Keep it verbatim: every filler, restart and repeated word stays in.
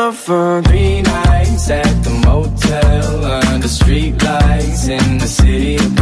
up for three nights at the motel under streetlights in the city of